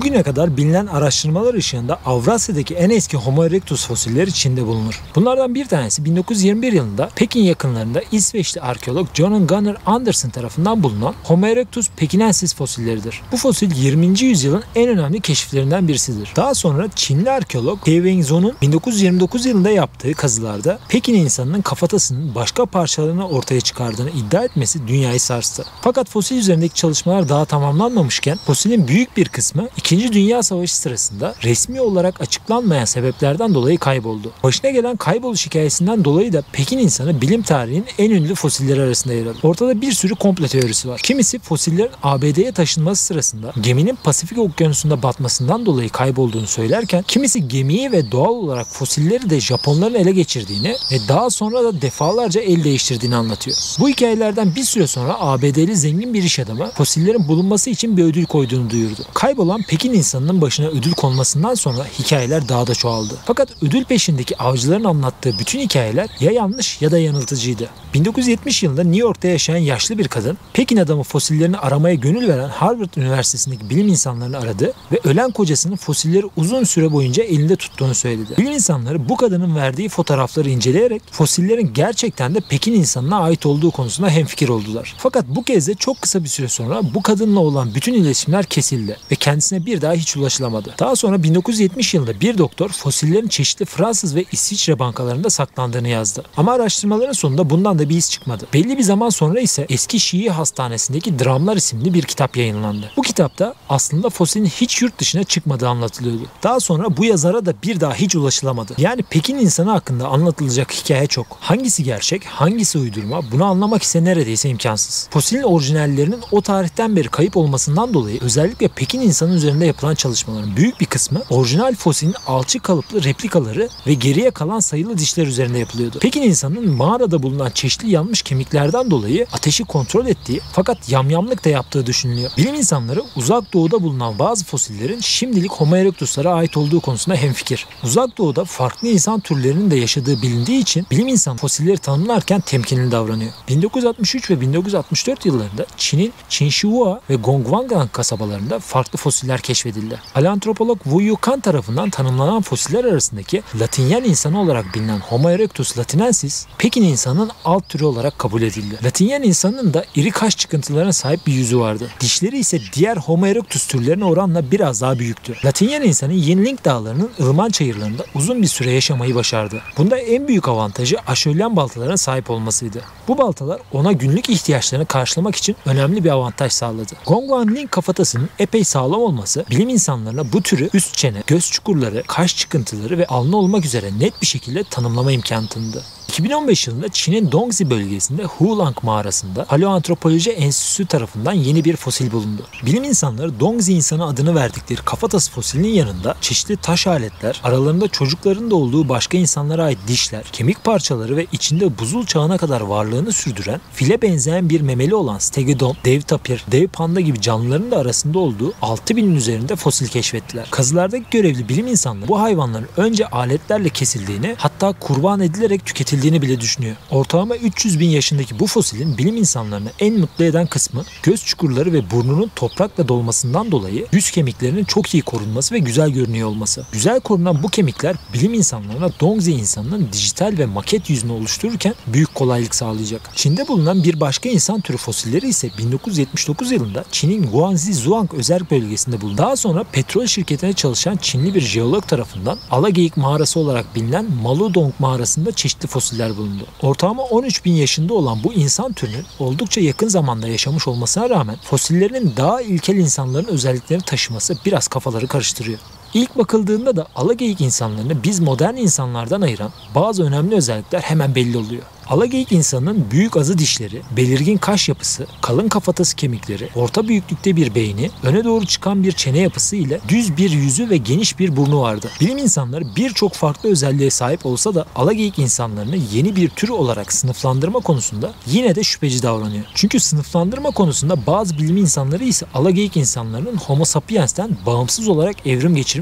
Bugüne kadar bilinen araştırmalar ışığında Avrasya'daki en eski Homo erectus fosilleri Çin'de bulunur. Bunlardan bir tanesi 1921 yılında Pekin yakınlarında İsveçli arkeolog John Gunnar Anderson tarafından bulunan Homo erectus pekinensis fosilleridir. Bu fosil 20. yüzyılın en önemli keşiflerinden birisidir. Daha sonra Çinli arkeolog He Wenzhou'nun 1929 yılında yaptığı kazılarda Pekin insanının kafatasının başka parçalarını ortaya çıkardığını iddia etmesi dünyayı sarstı. Fakat fosil üzerindeki çalışmalar daha tamamlanmamışken fosilin büyük bir kısmı 2. Dünya Savaşı sırasında resmi olarak açıklanmayan sebeplerden dolayı kayboldu. Başına gelen kayboluş hikayesinden dolayı da Pekin insanı bilim tarihinin en ünlü fosilleri arasında yer alır. Ortada bir sürü komplo teorisi var. Kimisi fosillerin ABD'ye taşınması sırasında geminin Pasifik Okyanusu'nda batmasından dolayı kaybolduğunu söylerken kimisi gemiyi ve doğal olarak fosilleri de Japonların ele geçirdiğini ve daha sonra da defalarca el değiştirdiğini anlatıyor. Bu hikayelerden bir süre sonra ABD'li zengin bir iş adamı fosillerin bulunması için bir ödül koyduğunu duyurdu. Kaybolan Pekin insanının başına ödül konmasından sonra hikayeler daha da çoğaldı. Fakat ödül peşindeki avcıların anlattığı bütün hikayeler ya yanlış ya da yanıltıcıydı. 1970 yılında New York'ta yaşayan yaşlı bir kadın, Pekin adamı fosillerini aramaya gönül veren Harvard Üniversitesi'ndeki bilim insanlarını aradı ve ölen kocasının fosilleri uzun süre boyunca elinde tuttuğunu söyledi. Bilim insanları bu kadının verdiği fotoğrafları inceleyerek fosillerin gerçekten de Pekin insanına ait olduğu konusunda hemfikir oldular. Fakat bu kez de çok kısa bir süre sonra bu kadınla olan bütün iletişimler kesildi ve kendisine bir daha hiç ulaşılamadı. Daha sonra 1970 yılında bir doktor fosillerin çeşitli Fransız ve İsviçre bankalarında saklandığını yazdı. Ama araştırmaların sonunda bundan da bir iz çıkmadı. Belli bir zaman sonra ise Eski Şii Hastanesi'ndeki Dramlar isimli bir kitap yayınlandı. Bu kitapta aslında fosilin hiç yurt dışına çıkmadığı anlatılıyordu. Daha sonra bu yazara da bir daha hiç ulaşılamadı. Yani Pekin insanı hakkında anlatılacak hikaye çok. Hangisi gerçek, hangisi uydurma bunu anlamak ise neredeyse imkansız. Fosilin orijinallerinin o tarihten beri kayıp olmasından dolayı özellikle Pekin insanı üzerinde yapılan çalışmaların büyük bir kısmı orijinal fosilin alçı kalıplı replikaları ve geriye kalan sayılı dişler üzerinde yapılıyordu. Pekin insanının mağarada bulunan çeşitli yanmış kemiklerden dolayı ateşi kontrol ettiği fakat yamyamlık da yaptığı düşünülüyor. Bilim insanları uzak doğuda bulunan bazı fosillerin şimdilik Homo erectus'lara ait olduğu konusunda hemfikir. Uzak doğuda farklı insan türlerinin de yaşadığı bilindiği için bilim insanı fosilleri tanımlarken temkinli davranıyor. 1963 ve 1964 yıllarında Çin'in Qinshua ve Gongwang kasabalarında farklı fosiller keşfedildi. Paleantropolog Wu Yukan tarafından tanımlanan fosiller arasındaki Latinyen insanı olarak bilinen Homo erectus latinensis, Pekin insanının alt türü olarak kabul edildi. Latinyen insanının da iri kaş çıkıntılarına sahip bir yüzü vardı. Dişleri ise diğer Homo erectus türlerine oranla biraz daha büyüktü. Latinyen insanı Yinling dağlarının ılıman çayırlarında uzun bir süre yaşamayı başardı. Bunda en büyük avantajı aşölyen baltalarına sahip olmasıydı. Bu baltalar ona günlük ihtiyaçlarını karşılamak için önemli bir avantaj sağladı. Gongwang kafatasının epey sağlam olması bilim insanlarına bu türü üst çene, göz çukurları, kaş çıkıntıları ve alnı olmak üzere net bir şekilde tanımlama imkanı tanıdı. 2015 yılında Çin'in Dongzi bölgesinde Hulang mağarasında Paleoantropoloji Enstitüsü tarafından yeni bir fosil bulundu. Bilim insanları Dongzi insanı adını verdikleri kafatası fosilinin yanında çeşitli taş aletler, aralarında çocukların da olduğu başka insanlara ait dişler, kemik parçaları ve içinde buzul çağına kadar varlığını sürdüren file benzeyen bir memeli olan stegodon, dev tapir, dev panda gibi canlıların da arasında olduğu 6000'in üzerinde fosil keşfettiler. Kazılardaki görevli bilim insanları bu hayvanların önce aletlerle kesildiğini, hatta kurban edilerek tüketildiğini bile düşünüyor. Ortalama 300 bin yaşındaki bu fosilin bilim insanlarını en mutlu eden kısmı göz çukurları ve burnunun toprakla dolmasından dolayı yüz kemiklerinin çok iyi korunması ve güzel görünüyor olması. Güzel korunan bu kemikler bilim insanlarına Dongzi insanının dijital ve maket yüzünü oluştururken büyük kolaylık sağlayacak. Çin'de bulunan bir başka insan türü fosilleri ise 1979 yılında Çin'in Guangxi Zhuang özerk bölgesinde bulundu. Daha sonra petrol şirketine çalışan Çinli bir jeolog tarafından Alageyik mağarası olarak bilinen Maludong mağarasında çeşitli fosiller bulundu. Ortalama 13 bin yaşında olan bu insan türünün oldukça yakın zamanda yaşamış olmasına rağmen fosillerinin daha ilkel insanların özelliklerini taşıması biraz kafaları karıştırıyor. İlk bakıldığında da Alageyik insanlarını biz modern insanlardan ayıran bazı önemli özellikler hemen belli oluyor. Alageyik insanının büyük azı dişleri, belirgin kaş yapısı, kalın kafatası kemikleri, orta büyüklükte bir beyni, öne doğru çıkan bir çene yapısı ile düz bir yüzü ve geniş bir burnu vardı. Bilim insanları birçok farklı özelliğe sahip olsa da Alageyik insanlarını yeni bir tür olarak sınıflandırma konusunda yine de şüpheci davranıyor. Çünkü sınıflandırma konusunda bazı bilim insanları ise Alageyik insanlarının Homo sapiens'ten bağımsız olarak evrim geçirmiş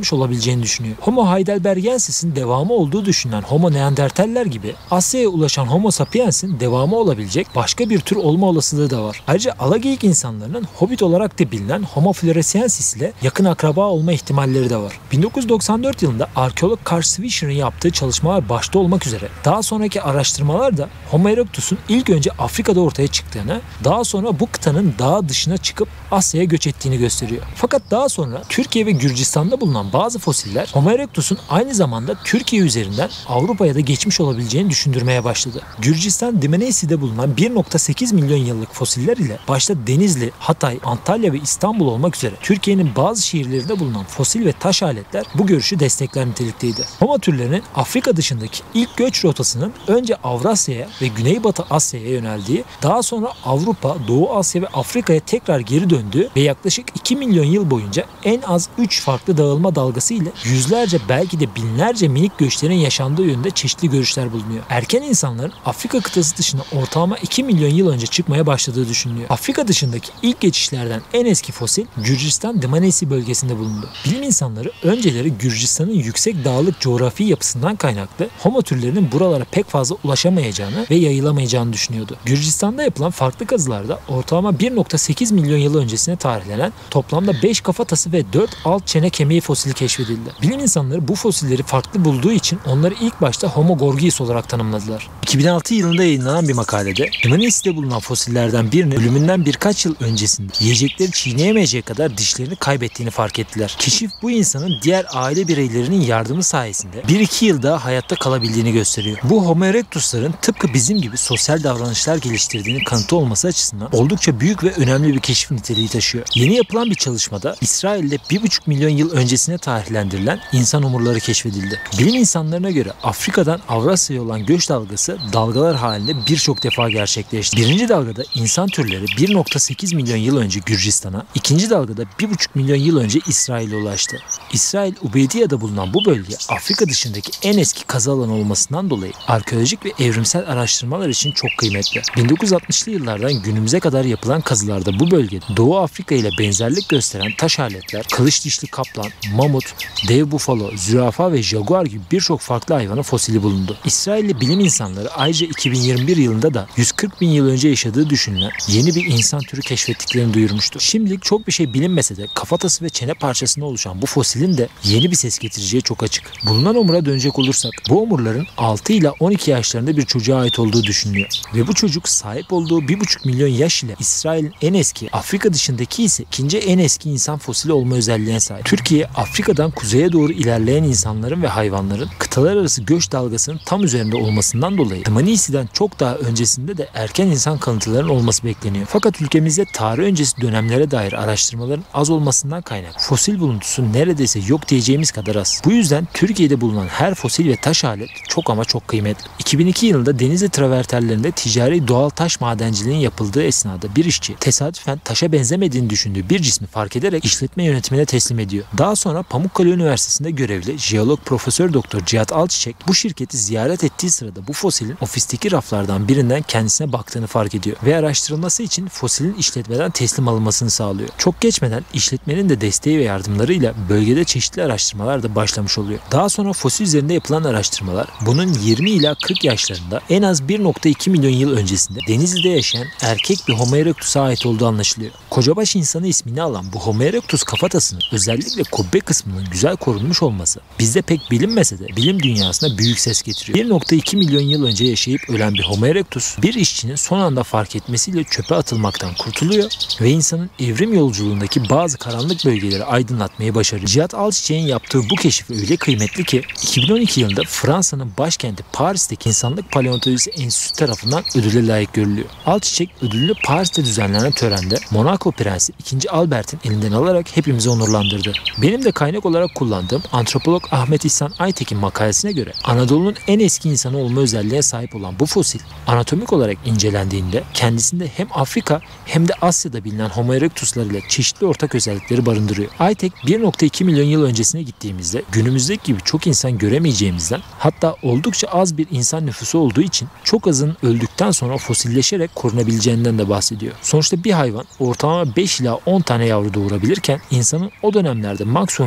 geçirmiş olabileceğini düşünüyor. Homo heidelbergensis'in devamı olduğu düşünülen Homo neandertaller gibi Asya'ya ulaşan Homo sapiens'in devamı olabilecek başka bir tür olma olasılığı da var. Ayrıca Alageyik insanlarının Hobbit olarak da bilinen Homo floresiensis ile yakın akraba olma ihtimalleri de var. 1994 yılında arkeolog Carl Swisher'ın yaptığı çalışmalar başta olmak üzere daha sonraki araştırmalar da Homo erectus'un ilk önce Afrika'da ortaya çıktığını, daha sonra bu kıtanın daha dışına çıkıp Asya'ya göç ettiğini gösteriyor. Fakat daha sonra Türkiye ve Gürcistan'da bulunan bazı fosiller Homo erectus'un aynı zamanda Türkiye üzerinden Avrupa'ya da geçmiş olabileceğini düşündürmeye başladı. Gürcistan Dimenesi'de bulunan 1,8 milyon yıllık fosiller ile başta Denizli, Hatay, Antalya ve İstanbul olmak üzere Türkiye'nin bazı şehirlerinde bulunan fosil ve taş aletler bu görüşü destekler nitelikteydi. Homo türlerinin Afrika dışındaki ilk göç rotasının önce Avrasya'ya ve Güneybatı Asya'ya yöneldiği, daha sonra Avrupa, Doğu Asya ve Afrika'ya tekrar geri döndüğü ve yaklaşık 2 milyon yıl boyunca en az 3 farklı dağılma dalgası ile yüzlerce belki de binlerce minik göçlerin yaşandığı yönünde çeşitli görüşler bulunuyor. Erken insanların Afrika kıtası dışına ortalama 2 milyon yıl önce çıkmaya başladığı düşünülüyor. Afrika dışındaki ilk geçişlerden en eski fosil Gürcistan Dimenesi bölgesinde bulundu. Bilim insanları önceleri Gürcistan'ın yüksek dağlık coğrafi yapısından kaynaklı Homo türlerinin buralara pek fazla ulaşamayacağını ve yayılamayacağını düşünüyordu. Gürcistan'da yapılan farklı kazılarda ortalama 1,8 milyon yıl öncesine tarihlenen toplamda 5 kafatası ve 4 alt çene kemiği fosili keşfedildi. Bilim insanları bu fosilleri farklı bulduğu için onları ilk başta Homo gorgius olarak tanımladılar. 2006 yılında yayınlanan bir makalede Dimenesi'de bulunan fosillerden birinin ölümünden birkaç yıl öncesinde yiyecekleri çiğneyemeyecek kadar dişlerini kaybettiğini fark ettiler. Keşif bu insanın diğer aile bireylerinin yardımı sayesinde 1-2 yıl daha hayatta kalabildiğini gösteriyor. Bu Homo erectus'ların tıpkı bizim gibi sosyal davranışlar geliştirdiğini kanıtı olması açısından oldukça büyük ve önemli bir keşif niteliği taşıyor. Yeni yapılan bir çalışmada İsrail'de 1,5 milyon yıl öncesine tarihlendirilen insan omurları keşfedildi. Bilim insanlarına göre Afrika'dan Avrasya'ya olan göç dalgası dalgalar halinde birçok defa gerçekleşti. Birinci dalgada insan türleri 1,8 milyon yıl önce Gürcistan'a, ikinci dalgada 1,5 milyon yıl önce İsrail'e ulaştı. İsrail, Ubeydiya'da bulunan bu bölge Afrika dışındaki en eski kazı alanı olmasından dolayı arkeolojik ve evrimsel araştırmalar için çok kıymetli. 1960'lı yıllardan günümüze kadar yapılan kazılarda bu bölgede Doğu Afrika ile benzerlik gösteren taş aletler, kılıç dişli kaplan, mamut, dev bufalo, zürafa ve jaguar gibi birçok farklı hayvanın fosili bulundu. İsrailli bilim insanları ayrıca 2021 yılında da 140 bin yıl önce yaşadığı düşünülen yeni bir insan türü keşfettiklerini duyurmuştu. Şimdilik çok bir şey bilinmese de kafatası ve çene parçasına oluşan bu fosilin de yeni bir ses getireceği çok açık. Bulunan omura dönecek olursak bu omurların 6 ile 12 yaşlarında bir çocuğa ait olduğu düşünülüyor. Ve bu çocuk sahip olduğu 1,5 milyon yaş ile İsrail'in en eski, Afrika dışındaki ise ikinci en eski insan fosili olma özelliğine sahip. Türkiye, Afrika'dan kuzeye doğru ilerleyen insanların ve hayvanların kıtalar arası göç dalgasının tam üzerinde olmasından dolayı Dimenesi'den çok daha öncesinde de erken insan kalıntılarının olması bekleniyor. Fakat ülkemizde tarih öncesi dönemlere dair araştırmaların az olmasından kaynak fosil buluntusu neredeyse yok diyeceğimiz kadar az. Bu yüzden Türkiye'de bulunan her fosil ve taş alet çok ama çok kıymetli. 2002 yılında Denizli travertenlerinde ticari doğal taş madenciliğinin yapıldığı esnada bir işçi tesadüfen taşa benzemediğini düşündüğü bir cismi fark ederek işletme yönetimine teslim ediyor. Daha sonra Pamukkale Üniversitesi'nde görevli jeolog Profesör Doktor Cihat Alçiçek bu şirketi ziyaret ettiği sırada bu fosilin ofisteki raflardan birinden kendisine baktığını fark ediyor ve araştırılması için fosilin işletmeden teslim alınmasını sağlıyor. Çok geçmeden işletmenin de desteği ve yardımlarıyla bölgede çeşitli araştırmalar da başlamış oluyor. Daha sonra fosil üzerinde yapılan araştırmalar bunun 20 ila 40 yaşlarında en az 1,2 milyon yıl öncesinde Denizli'de yaşayan erkek bir Homo erectus'a ait olduğu anlaşılıyor. Kocabaş insanı ismini alan bu Homo erectus kafatasının özellikle kubbe kısmının güzel korunmuş olması bizde pek bilinmese de bilim dünyasına büyük ses getiriyor. 1,2 milyon yıl önce yaşayıp ölen bir Homo erectus bir işçinin son anda fark etmesiyle çöpe atılmaktan kurtuluyor ve insanın evrim yolculuğundaki bazı karanlık bölgeleri aydınlatmayı başarıyor. Cihat Alçiçek'in yaptığı bu keşif öyle kıymetli ki 2012 yılında Fransa'nın başkenti Paris'teki İnsanlık Paleontolojisi Enstitüsü tarafından ödüle layık görülüyor. Alçiçek ödülünü Paris'te düzenlenen törende Monaco Prensi 2. Albert'in elinden alarak hepimizi onurlandırdı. Benim de kaynak olarak kullandığım antropolog Ahmet İhsan Aytekin makalesine göre Anadolu'nun en eski insanı olma özelliğine sahip olan bu fosil anatomik olarak incelendiğinde kendisinde hem Afrika hem de Asya'da bilinen Homo erectus'lar ile çeşitli ortak özellikleri barındırıyor. Aytek 1,2 milyon yıl öncesine gittiğimizde günümüzdeki gibi çok insan göremeyeceğimizden, hatta oldukça az bir insan nüfusu olduğu için çok azın öldükten sonra fosilleşerek korunabileceğinden de bahsediyor. Sonuçta bir hayvan ortalama 5 ila 10 tane yavru doğurabilirken insanın o dönemlerde maksimum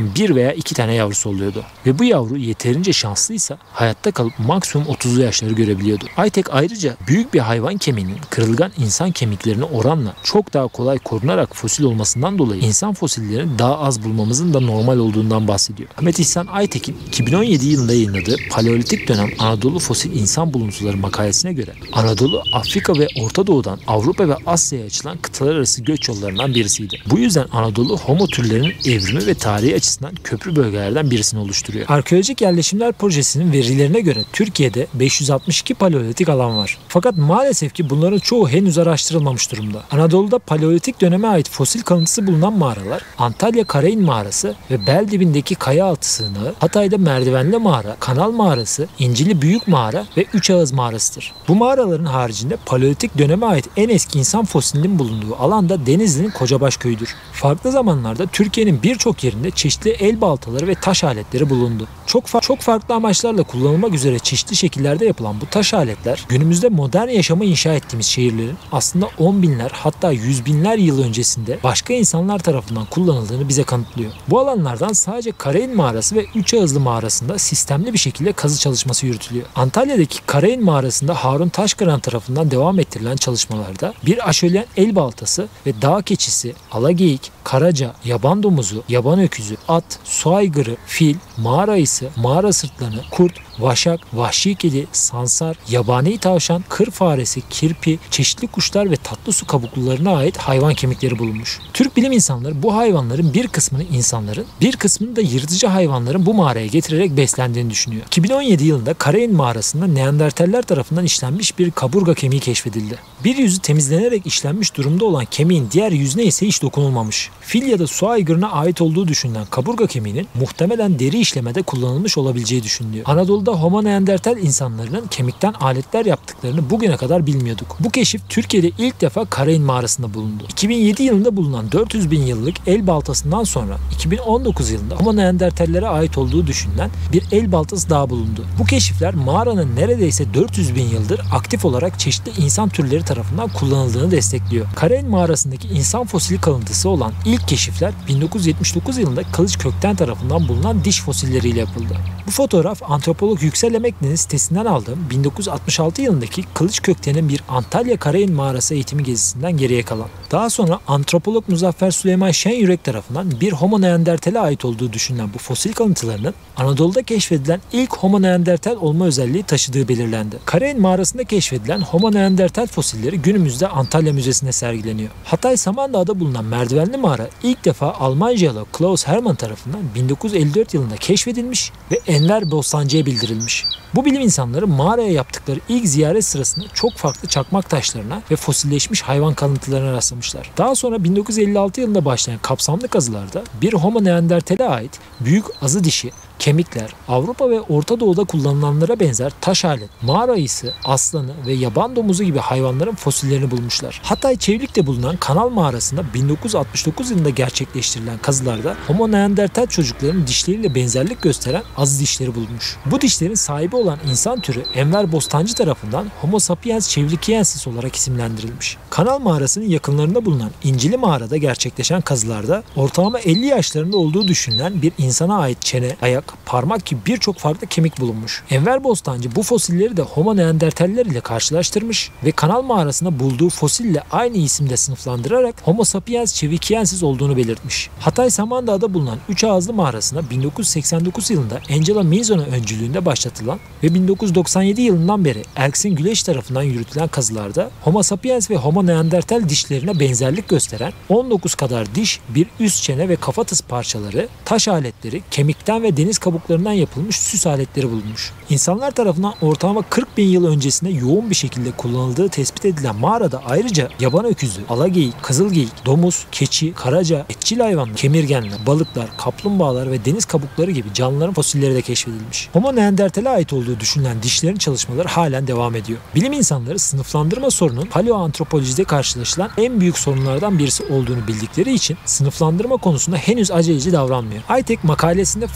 toplam 1 veya 2 tane yavrusu oluyordu. Ve bu yavru yeterince şanslıysa hayatta kalıp maksimum 30'lu yaşları görebiliyordu. Aytek ayrıca büyük bir hayvan kemiğinin kırılgan insan kemiklerine oranla çok daha kolay korunarak fosil olmasından dolayı insan fosillerini daha az bulmamızın da normal olduğundan bahsediyor. Ahmet İhsan Aytek'in 2017 yılında yayınladığı Paleolitik dönem Anadolu fosil insan buluntuları makalesine göre Anadolu, Afrika ve Orta Doğu'dan Avrupa ve Asya'ya açılan kıtalar arası göç yollarından birisiydi. Bu yüzden Anadolu homo türlerinin evrimi ve tarihi açısından köprü bölgelerden birisini oluşturuyor. Arkeolojik Yerleşimler Projesi'nin verilerine göre Türkiye'de 562 paleolitik alan var. Fakat maalesef ki bunların çoğu henüz araştırılmamış durumda. Anadolu'da paleolitik döneme ait fosil kalıntısı bulunan mağaralar Antalya Karain Mağarası ve bel dibindeki Kayaaltı Sığınağı, Hatay'da Merdivenli Mağara, Kanal Mağarası, İncili Büyük Mağara ve Üç Ağız Mağarası'dır. Bu mağaraların haricinde paleolitik döneme ait en eski insan fosilinin bulunduğu alanda Denizli'nin Kocabaş köyüdür. Farklı zamanlarda Türkiye'nin birçok yerinde çeşitli el baltaları ve taş aletleri bulundu. Çok farklı amaçlarla kullanılmak üzere çeşitli şekillerde yapılan bu taş aletler günümüzde modern yaşamı inşa ettiğimiz şehirlerin aslında 10 binler hatta 100 binler yıl öncesinde başka insanlar tarafından kullanıldığını bize kanıtlıyor. Bu alanlardan sadece Karain Mağarası ve Üç Ağızlı Mağarası'nda sistemli bir şekilde kazı çalışması yürütülüyor. Antalya'daki Karain Mağarası'nda Harun Taşkıran tarafından devam ettirilen çalışmalarda bir aşölyen el baltası ve dağ keçisi, alageyik, karaca, yaban domuzu, yaban öküzü, at, su aygırı, fil, mağara ayısı, mağara sırtlanı, kurt, vaşak, vahşi kedi, sansar, yabani tavşan, kır faresi, kirpi, çeşitli kuşlar ve tatlı su kabuklularına ait hayvan kemikleri bulunmuş. Türk bilim insanları bu hayvanların bir kısmını insanların, bir kısmını da yırtıcı hayvanların bu mağaraya getirerek beslendiğini düşünüyor. 2017 yılında Karain Mağarası'nda Neandertaller tarafından işlenmiş bir kaburga kemiği keşfedildi. Bir yüzü temizlenerek işlenmiş durumda olan kemiğin diğer yüzüne ise hiç dokunulmamış. Fil ya da su aygırına ait olduğu düşünülen kaburga kemiğinin muhtemelen deri işlemede kullanılmış olabileceği düşünülüyor. Anadolu'da Homo neandertal insanlarının kemikten aletler yaptıklarını bugüne kadar bilmiyorduk. Bu keşif Türkiye'de ilk defa Karain Mağarası'nda bulundu. 2007 yılında bulunan 400 bin yıllık el baltasından sonra 2019 yılında Homo neandertallere ait olduğu düşünülen bir el baltası daha bulundu. Bu keşifler mağaranın neredeyse 400 bin yıldır aktif olarak çeşitli insan türleri tarafından kullanıldığını destekliyor. Karain Mağarası'ndaki insan fosili kalıntısı olan ilk keşifler 1979 yılında Kılıç Kökten tarafından bulunan diş fosilleriyle yapıldı. Bu fotoğraf antropolog Yüksel Emekli'nin sitesinden aldığım 1966 yılındaki Kılıç Kökten'in bir Antalya Karain Mağarası eğitimi gezisinden geriye kalan. Daha sonra antropolog Muzaffer Süleyman Şenyürek tarafından bir Homo neandertal'e ait olduğu düşünülen bu fosil kalıntılarının Anadolu'da keşfedilen ilk Homo neandertal olma özelliği taşıdığı belirlendi. Karain Mağarası'nda keşfedilen Homo neandertal fosilleri günümüzde Antalya Müzesi'nde sergileniyor. Hatay Samandağ'da bulunan Merdivenli Mağara ilk defa Alman jeolog Klaus Hermann tarafından 1954 yılında keşfedilmiş ve Enver Bostancı'ya bildirilmiş. Bu bilim insanları mağaraya yaptıkları ilk ziyaret sırasında çok farklı çakmak taşlarına ve fosilleşmiş hayvan kalıntılarına rastlamışlar. Daha sonra 1956 yılında başlayan kapsamlı kazılarda bir Homo neandertal'e ait büyük azı dişi, kemikler, Avrupa ve Orta Doğu'da kullanılanlara benzer taş alet, mağara ayısı, aslanı ve yaban domuzu gibi hayvanların fosillerini bulmuşlar. Hatay Çevlik'te bulunan Kanal Mağarası'nda 1969 yılında gerçekleştirilen kazılarda Homo neandertal çocukların dişleriyle benzerlik gösteren azı dişleri bulunmuş. Bu dişlerin sahibi olan insan türü Enver Bostancı tarafından Homo sapiens çevlikiensis olarak isimlendirilmiş. Kanal Mağarası'nın yakınlarında bulunan İncili Mağara'da gerçekleşen kazılarda ortalama 50 yaşlarında olduğu düşünülen bir insana ait çene, ayak, parmak gibi birçok farklı kemik bulunmuş. Enver Bostancı bu fosilleri de Homo neandertaller ile karşılaştırmış ve Kanal Mağarası'nda bulduğu fosille aynı isimde sınıflandırarak Homo sapiens çevrikiensis olduğunu belirtmiş. Hatay Samandağ'da bulunan Üç Ağızlı Mağarası'nda 1989 yılında Angela Minzona öncülüğünde başlatılan ve 1997 yılından beri Erksin Güleç tarafından yürütülen kazılarda Homo sapiens ve Homo neandertal dişlerine benzerlik gösteren 19 kadar diş, bir üst çene ve kafatası parçaları, taş aletleri, kemikten ve deniz kabuklarından yapılmış süs aletleri bulunmuş. İnsanlar tarafından ortalama 40 bin yıl öncesinde yoğun bir şekilde kullanıldığı tespit edilen mağarada ayrıca yaban öküzü, alageyik, kızılgeyik, domuz, keçi, karaca, etçil hayvanlar, kemirgenler, balıklar, kaplumbağalar ve deniz kabukları gibi canlıların fosilleri de keşfedilmiş. Homo neandertal'e ait olduğu düşünülen dişlerin çalışmaları halen devam ediyor. Bilim insanları sınıflandırma sorunun paleoantropolojide karşılaşılan en büyük sorunlardan birisi olduğunu bildikleri için sınıflandırma konusunda henüz aceleci davranmıyor. Aytek makalesinde fosil kalıntıları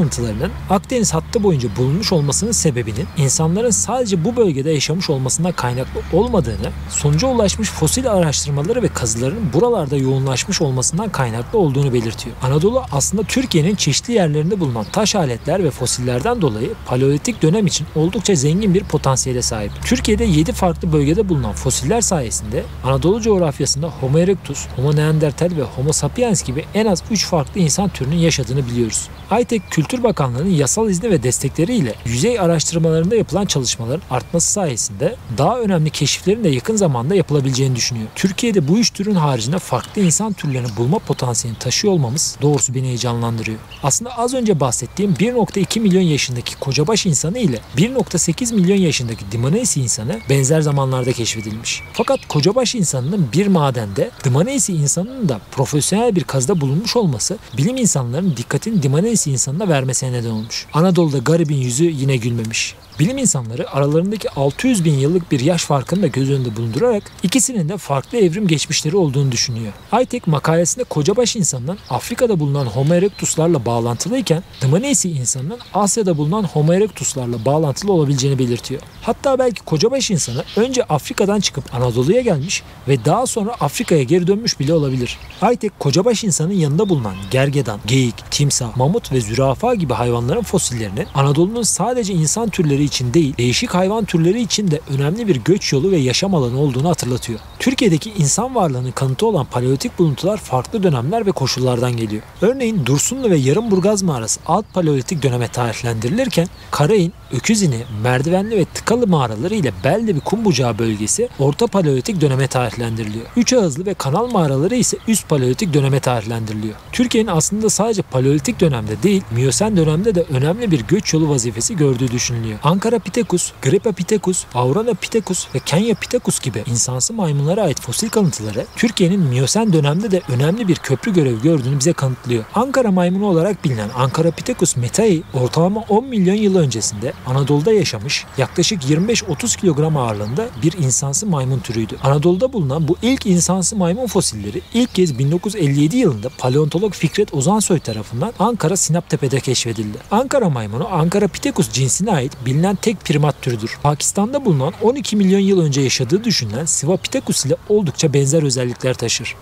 kalıntılarının Akdeniz hattı boyunca bulunmuş olmasının sebebinin insanların sadece bu bölgede yaşamış olmasından kaynaklı olmadığını, sonuca ulaşmış fosil araştırmaları ve kazıların buralarda yoğunlaşmış olmasından kaynaklı olduğunu belirtiyor. Anadolu aslında Türkiye'nin çeşitli yerlerinde bulunan taş aletler ve fosillerden dolayı Paleolitik dönem için oldukça zengin bir potansiyele sahip. Türkiye'de 7 farklı bölgede bulunan fosiller sayesinde Anadolu coğrafyasında Homo erectus, Homo neanderthal ve Homo sapiens gibi en az 3 farklı insan türünün yaşadığını biliyoruz. Aytek Kültür Bakanlığı'nın yasal izni ve destekleriyle yüzey araştırmalarında yapılan çalışmaların artması sayesinde daha önemli keşiflerin de yakın zamanda yapılabileceğini düşünüyor. Türkiye'de bu üç türün haricinde farklı insan türlerini bulma potansiyelini taşıyor olmamız doğrusu beni heyecanlandırıyor. Aslında az önce bahsettiğim 1,2 milyon yaşındaki Kocabaş insanı ile 1,8 milyon yaşındaki Dmanisi insanı benzer zamanlarda keşfedilmiş. Fakat Kocabaş insanının bir madende, Dmanisi insanının da profesyonel bir kazıda bulunmuş olması bilim insanlarının dikkatini Dmanisi insanına vermesine neden olmuş. Anadolu'da garibin yüzü yine gülmemiş. Bilim insanları aralarındaki 600 bin yıllık bir yaş farkını da göz önünde bulundurarak ikisinin de farklı evrim geçmişleri olduğunu düşünüyor. Aytek makalesinde Kocabaş insanının Afrika'da bulunan Homo erectuslarla bağlantılıyken Dmanisi insanının Asya'da bulunan Homo erectuslarla bağlantılı olabileceğini belirtiyor. Hatta belki Kocabaş insanı önce Afrika'dan çıkıp Anadolu'ya gelmiş ve daha sonra Afrika'ya geri dönmüş bile olabilir. Aytek Kocabaş insanın yanında bulunan gergedan, geyik, timsah, mamut ve zürafa gibi hayvanların fosillerinin Anadolu'nun sadece insan türleri için değil, değişik hayvan türleri için de önemli bir göç yolu ve yaşam alanı olduğunu hatırlatıyor. Türkiye'deki insan varlığının kanıtı olan paleolitik buluntular farklı dönemler ve koşullardan geliyor. Örneğin Dursunlu ve Yarımburgaz mağarası alt paleolitik döneme tarihlendirilirken Karain, Öküzini, Merdivenli ve Tıkalı mağaraları ile Beldebi Kumbucağı bölgesi orta paleolitik döneme tarihlendiriliyor. Üçağızlı ve Kanal mağaraları ise üst paleolitik döneme tarihlendiriliyor. Türkiye'nin aslında sadece paleolitik dönemde değil, Miyosen dönemde de önemli bir göç yolu vazifesi gördüğü düşünülüyor. Ankarapithecus, Grypapithecus, Auranopithecus ve Kenyapithecus gibi insansı maymunlara ait fosil kalıntıları Türkiye'nin Miyosen dönemde de önemli bir köprü görevi gördüğünü bize kanıtlıyor. Ankara maymunu olarak bilinen Ankarapithecus metai ortalama 10 milyon yıl öncesinde Anadolu'da yaşamış, yaklaşık 25-30 kilogram ağırlığında bir insansı maymun türüydü. Anadolu'da bulunan bu ilk insansı maymun fosilleri ilk kez 1957 yılında paleontolog Fikret Ozansoy tarafından Ankara Sinaptepe'de keşfedildi. Ankara maymunu Ankarapithecus cinsine ait bilinen tek primat türüdür. Pakistan'da bulunan 12 milyon yıl önce yaşadığı düşünülen Sivapithecus ile oldukça benzer özellikler taşır.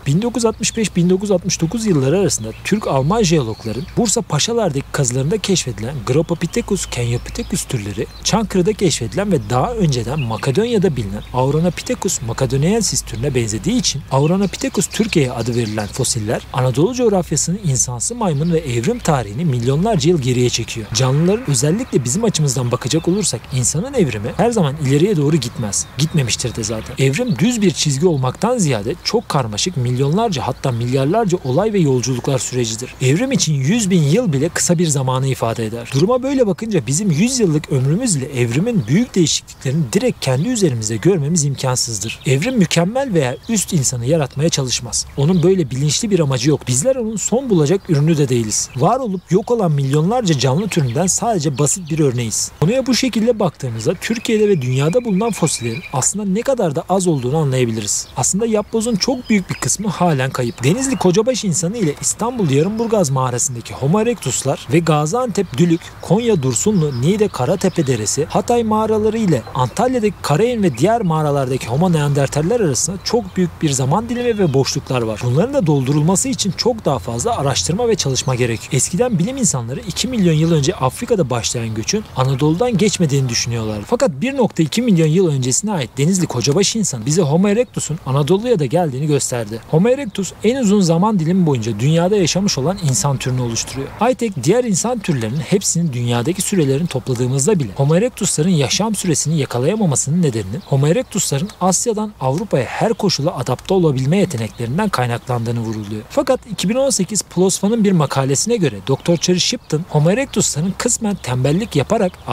1965-1969 yılları arasında Türk-Alman jeologların Bursa Paşalar'daki kazılarında keşfedilen Grypapithecus, Kenyapithecus türleri, Çankırı'da keşfedilen ve daha önceden Makedonya'da bilinen Auranopithecus makedoniensis türüne benzediği için Auranopithecus Türkiye'ye adı verilen fosiller Anadolu coğrafyasının insansı maymun ve evrim tarihini milyonlarca yıl geriye çekiyor. Canlıların özellikle bizim açımızdan bakacak olursak insanın evrimi her zaman ileriye doğru gitmez. Gitmemiştir de zaten. Evrim düz bir çizgi olmaktan ziyade çok karmaşık milyonlarca hatta milyarlarca olay ve yolculuklar sürecidir. Evrim için 100 bin yıl bile kısa bir zamanı ifade eder. Duruma böyle bakınca bizim 100 yıllık ömrümüzle evrimin büyük değişikliklerini direkt kendi üzerimizde görmemiz imkansızdır. Evrim mükemmel veya üst insanı yaratmaya çalışmaz. Onun böyle bilinçli bir amacı yok. Bizler onun son bulacak ürünü de değiliz. Var olup yok olan milyonlarca canlı türünden sadece basit bir örneğiz. Konuya bu şekilde baktığımızda Türkiye'de ve dünyada bulunan fosillerin aslında ne kadar da az olduğunu anlayabiliriz. Aslında yapbozun çok büyük bir kısmı halen kayıp. Denizli Kocabaş insanı ile İstanbul Yarımburgaz mağarasındaki Homo erectuslar ve Gaziantep Dülük, Konya Dursunlu, Niğde Karatepe Deresi, Hatay mağaraları ile Antalya'daki Karayin ve diğer mağaralardaki Homo neandertaller arasında çok büyük bir zaman dilimi ve boşluklar var. Bunların da doldurulması için çok daha fazla araştırma ve çalışma gerekiyor. Eskiden bilim insanları 2 milyon yıl önce Afrika'da başlayan göçün Anadolu'dan geçmediğini düşünüyorlardı. Fakat 1,2 milyon yıl öncesine ait Denizli Kocabaş insanı bize Homo erectus'un Anadolu'ya da geldiğini gösterdi. Homo erectus en uzun zaman dilimi boyunca dünyada yaşamış olan insan türünü oluşturuyor. Aytek diğer insan türlerinin hepsinin dünyadaki sürelerini topladığımızda bile Homo erectus'ların yaşam süresini yakalayamamasının nedeninin Homo erectus'ların Asya'dan Avrupa'ya her koşula adapte olabilme yeteneklerinden kaynaklandığını vurguluyor. Fakat 2018 PLOS ONE'ın bir makalesine göre Dr. Cherry Shipton Homo erectus'ların kısmen tembellik yaparak alet yapımı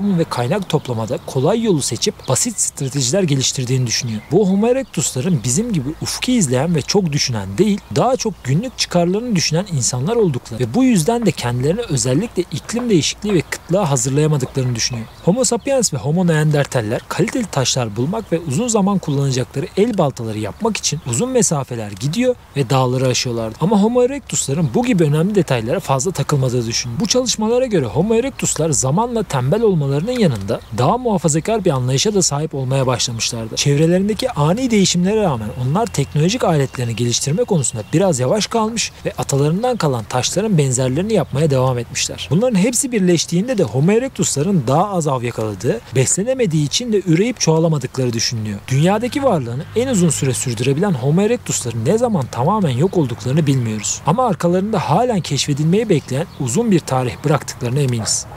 yapımı ve kaynak toplamada kolay yolu seçip basit stratejiler geliştirdiğini düşünüyor. Bu Homo erectus'ların bizim gibi ufki izleyen ve çok düşünen değil, daha çok günlük çıkarlarını düşünen insanlar oldukları ve bu yüzden de kendilerini özellikle iklim değişikliği ve kıtlığa hazırlayamadıklarını düşünüyor. Homo sapiens ve Homo neandertaller kaliteli taşlar bulmak ve uzun zaman kullanacakları el baltaları yapmak için uzun mesafeler gidiyor ve dağları aşıyorlardı. Ama Homo erectus'ların bu gibi önemli detaylara fazla takılmadığı düşünülüyor. Bu çalışmalara göre Homo erectus'lar zamanla tembel olmalarının yanında daha muhafazakar bir anlayışa da sahip olmaya başlamışlardı. Çevrelerindeki ani değişimlere rağmen onlar teknolojik aletlerini geliştirme konusunda biraz yavaş kalmış ve atalarından kalan taşların benzerlerini yapmaya devam etmişler. Bunların hepsi birleştiğinde de Homo erectus'ların daha az av yakaladığı, beslenemediği için de üreyip çoğalamadıkları düşünülüyor. Dünyadaki varlığını en uzun süre sürdürebilen Homo erectus'ların ne zaman tamamen yok olduklarını bilmiyoruz. Ama arkalarında halen keşfedilmeyi bekleyen uzun bir tarih bıraktıklarına eminiz.